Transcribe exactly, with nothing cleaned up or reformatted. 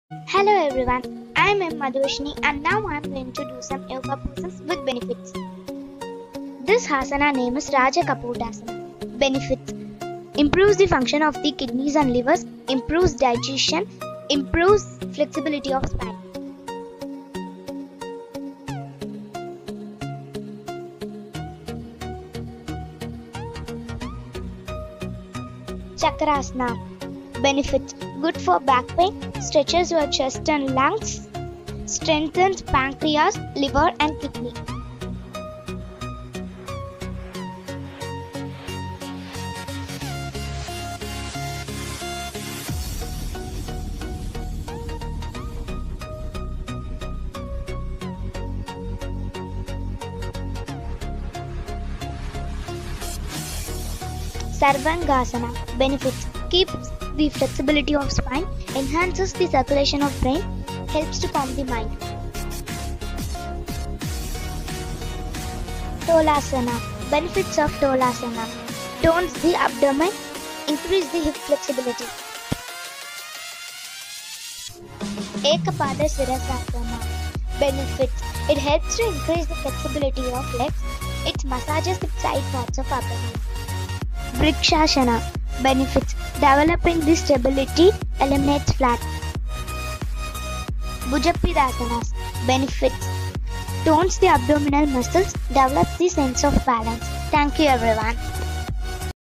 Hello everyone, I am M. Madhuvishni and now I am going to do some yoga poses with benefits. This asana name is Raja Kapotasana. Benefits: improves the function of the kidneys and livers, improves digestion, improves flexibility of spine. Chakrasana. Benefits: good for back pain, stretches your chest and lungs, strengthens pancreas, liver and kidney. Sarvangasana. Benefits: keeps the flexibility of spine, enhances the circulation of brain, helps to calm the mind. Tolasana. Benefits of Tolasana: tones the abdomen, increase the hip flexibility. Ekapada Sirasasana. Benefits: it helps to increase the flexibility of legs, it massages the side parts of abdomen. Vrikshasana. Benefits: developing the stability, eliminates flat. Bhujapidasanas. Benefits: tones the abdominal muscles, develops the sense of balance. Thank you everyone.